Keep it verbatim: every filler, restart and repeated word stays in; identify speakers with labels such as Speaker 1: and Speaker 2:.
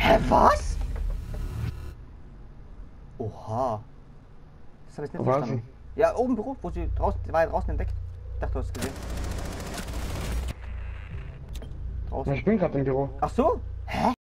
Speaker 1: Hä, was? Oha. Das habe ich nicht
Speaker 2: Wo war
Speaker 1: verstanden. Ja, oben im Büro, wo sie draußen, die war ja draußen entdeckt. Ich dachte, du hast es gesehen.
Speaker 2: sie?
Speaker 1: Draußen.
Speaker 2: Ich bin gerade im Büro.
Speaker 1: Ach so? Hä?